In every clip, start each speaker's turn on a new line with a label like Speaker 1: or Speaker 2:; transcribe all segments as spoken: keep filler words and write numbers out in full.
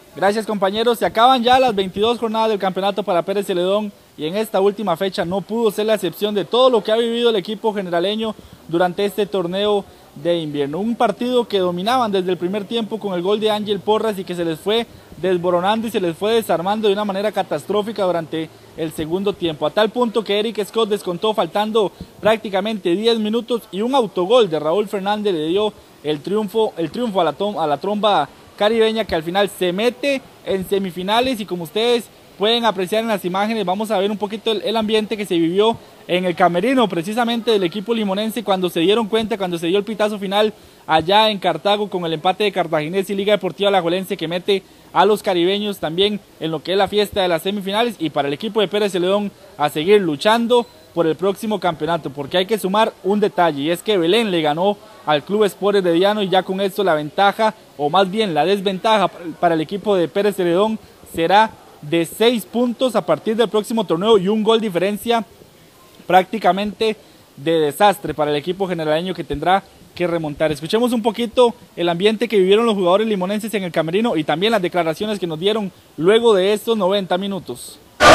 Speaker 1: Gracias, compañeros. Se acaban ya las veintidós jornadas del campeonato para Pérez Celedón y en esta última fecha no pudo ser la excepción de todo lo que ha vivido el equipo generaleño durante este torneo de invierno. Un partido que dominaban desde el primer tiempo con el gol de Ángel Porras y que se les fue desboronando y se les fue desarmando de una manera catastrófica durante el segundo tiempo, a tal punto que Eric Scott descontó faltando prácticamente diez minutos y un autogol de Raúl Fernández le dio el triunfo, el triunfo a la, a la tromba caribeña, que al final se mete en semifinales. Y como ustedes pueden apreciar en las imágenes, vamos a ver un poquito el, el ambiente que se vivió en el camerino precisamente del equipo limonense cuando se dieron cuenta, cuando se dio el pitazo final allá en Cartago con el empate de Cartaginés y Liga Deportiva Alajuelense, que mete a los caribeños también en lo que es la fiesta de las semifinales, y para el equipo de Pérez Celedón a seguir luchando por el próximo campeonato, porque hay que sumar un detalle, y es que Belén le ganó al Club Sport Herediano, y ya con esto la ventaja, o más bien la desventaja para el equipo de Pérez Celedón será de seis puntos a partir del próximo torneo, y un gol diferencia prácticamente de desastre para el equipo generaleño, que tendrá que remontar. Escuchemos un poquito el ambiente que vivieron los jugadores limonenses en el camerino y también las declaraciones que nos dieron luego de estos noventa minutos.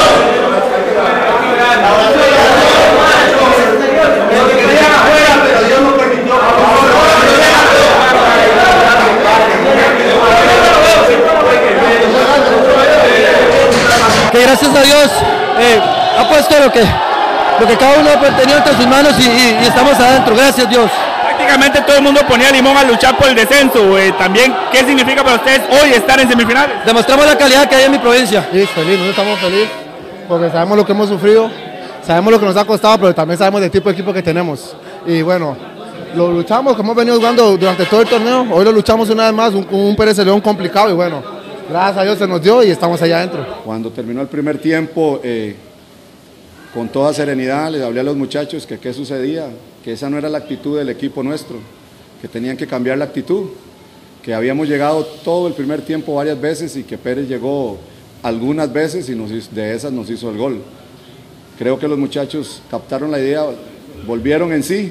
Speaker 2: Que gracias a Dios eh, ha puesto lo que, lo que cada uno ha tenido entre sus manos y, y, y estamos adentro, gracias Dios.
Speaker 1: Prácticamente todo el mundo ponía a Limón a luchar por el descenso. Eh, también, ¿qué significa para ustedes hoy estar en semifinales?
Speaker 2: Demostramos la calidad que hay en mi provincia.
Speaker 3: Sí, feliz, nosotros estamos felices porque sabemos lo que hemos sufrido, sabemos lo que nos ha costado, pero también sabemos del tipo de equipo que tenemos. Y bueno, lo luchamos como hemos venido jugando durante todo el torneo. Hoy lo luchamos una vez más, un, un Pérez Celedón complicado, y bueno, gracias a Dios se nos dio y estamos allá adentro.
Speaker 4: Cuando terminó el primer tiempo, eh, con toda serenidad les hablé a los muchachos que qué sucedía, que esa no era la actitud del equipo nuestro, que tenían que cambiar la actitud, que habíamos llegado todo el primer tiempo varias veces y que Pérez llegó algunas veces y nos, de esas nos hizo el gol. Creo que los muchachos captaron la idea, volvieron en sí,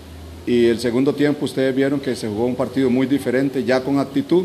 Speaker 4: y el segundo tiempo ustedes vieron que se jugó un partido muy diferente, ya con actitud.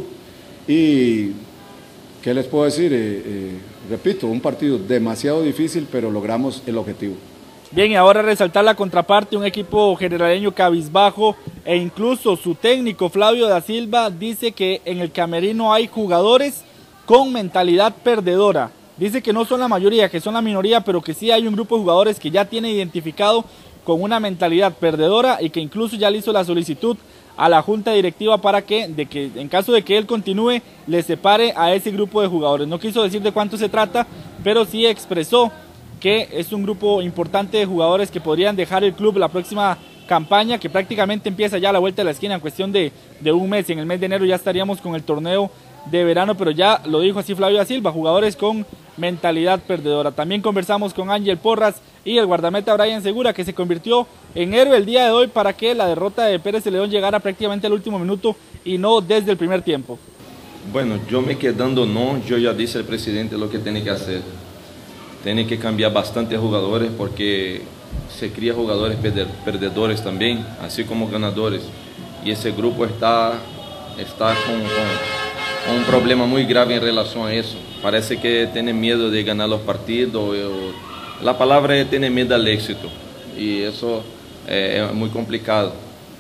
Speaker 4: Y ¿qué les puedo decir? Eh, eh, repito, un partido demasiado difícil, pero logramos el objetivo.
Speaker 1: Bien, y ahora resaltar la contraparte, un equipo generaleño cabizbajo, e incluso su técnico Flavio da Silva dice que en el camerino hay jugadores con mentalidad perdedora. Dice que no son la mayoría, que son la minoría, pero que sí hay un grupo de jugadores que ya tiene identificado con una mentalidad perdedora y que incluso ya le hizo la solicitud a la junta directiva para que, de que en caso de que él continúe, le separe a ese grupo de jugadores. No quiso decir de cuánto se trata, pero sí expresó que es un grupo importante de jugadores que podrían dejar el club la próxima campaña, que prácticamente empieza ya a la vuelta de la esquina en cuestión de, de un mes. En el mes de enero ya estaríamos con el torneo de verano, pero ya lo dijo así Flavio da Silva, jugadores con mentalidad perdedora. También conversamos con Ángel Porras y el guardameta Brian Segura, que se convirtió en héroe el día de hoy para que la derrota de Pérez Celedón llegara prácticamente al último minuto y no desde el primer tiempo.
Speaker 5: Bueno, yo me quedando no, yo ya dije al presidente lo que tiene que hacer. Tiene que cambiar bastante jugadores porque se cría jugadores perdedores también, así como ganadores. Y ese grupo está, está con, con un problema muy grave en relación a eso. Parece que tiene miedo de ganar los partidos. O, la palabra es tiene miedo al éxito. Y eso eh, es muy complicado.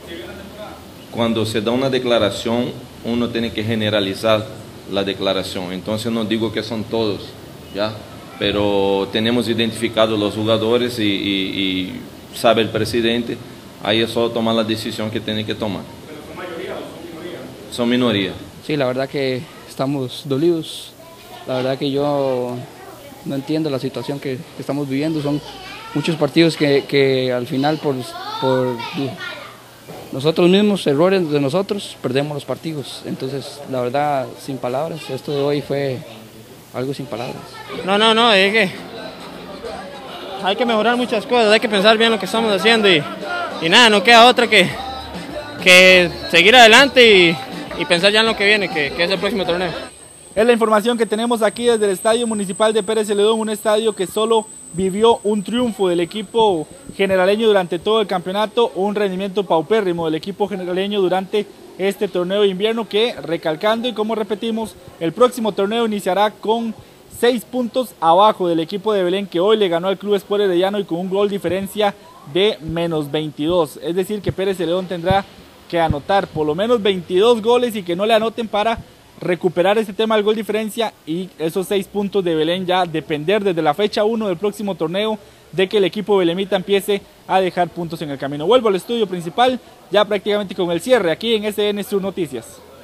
Speaker 5: Cuando se da una declaración, uno tiene que generalizar la declaración. Entonces no digo que son todos, ¿ya? Pero tenemos identificado los jugadores y, y, y sabe el presidente, ahí es solo tomar la decisión que tiene que tomar.
Speaker 1: ¿Pero son mayoría o son minoría?
Speaker 5: Son minoría.
Speaker 6: Sí, la verdad que estamos dolidos, la verdad que yo no entiendo la situación que, que estamos viviendo, son muchos partidos que, que al final por, por nosotros mismos, errores de nosotros, perdemos los partidos. Entonces, la verdad, sin palabras, esto de hoy fue algo sin palabras.
Speaker 7: No, no, no, es que hay que mejorar muchas cosas, hay que pensar bien lo que estamos haciendo y, y nada, no queda otra que, que seguir adelante y, y pensar ya en lo que viene, que, que es el próximo torneo.
Speaker 1: Es la información que tenemos aquí desde el Estadio Municipal de Pérez Celedón, un estadio que solo vivió un triunfo del equipo generaleño durante todo el campeonato, un rendimiento paupérrimo del equipo generaleño durante este torneo de invierno que, recalcando y como repetimos, el próximo torneo iniciará con seis puntos abajo del equipo de Belén, que hoy le ganó al Club Sport Herediano y con un gol diferencia de menos veintidós. Es decir, que Pérez Celedón tendrá que anotar por lo menos veintidós goles y que no le anoten para recuperar ese tema del gol diferencia, y esos seis puntos de Belén ya depender desde la fecha uno del próximo torneo de que el equipo belemita empiece a dejar puntos en el camino. Vuelvo al estudio principal ya prácticamente con el cierre aquí en S N Sur Noticias.